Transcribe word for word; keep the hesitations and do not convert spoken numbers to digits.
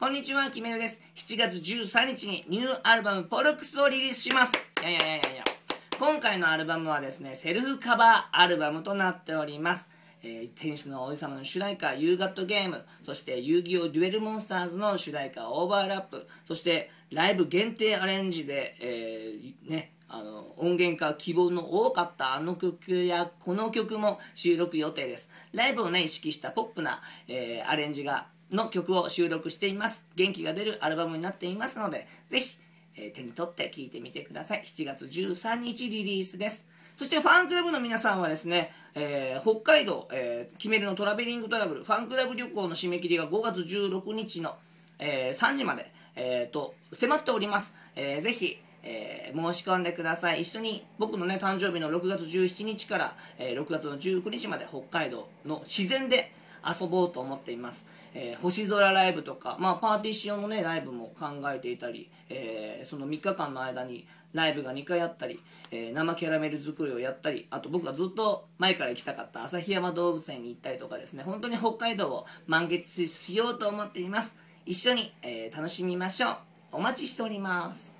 こんにちは、キメルです。しちがつじゅうさんにちにニューアルバムポルクスをリリースします。いやいやいやいやいや。今回のアルバムはですね、セルフカバーアルバムとなっております。えー、テニスの王子様の主題歌、ユーガットゲーム、そして遊戯王デュエルモンスターズの主題歌、オーバーラップ、そしてライブ限定アレンジで、えー、ね、あの音源化希望の多かったあの曲やこの曲も収録予定です。ライブをね、意識したポップな、えー、アレンジがの曲を収録しています。元気が出るアルバムになっていますので、ぜひ、えー、手に取って聴いてみてください。しちがつじゅうさんにちリリースです。そしてファンクラブの皆さんはですね、えー、北海道、えー、決めるのトラベリングトラブルファンクラブ旅行の締め切りがごがつじゅうろくにちの、えー、さんじまで、えー、と迫っております。えー、ぜひえー、申し込んでください。一緒に僕のね誕生日のろくがつじゅうしちにちから、えー、ろくがつのじゅうくにちまで北海道の自然で遊ぼうと思っています。えー、星空ライブとか、まあ、パーティー仕様のねライブも考えていたり、えー、そのみっかかんの間にライブがにかいあったり、えー、生キャラメル作りをやったり、あと僕がずっと前から行きたかった旭山動物園に行ったりとかですね、本当に北海道を満喫しようと思っています。一緒に、えー、楽しみましょう。お待ちしております。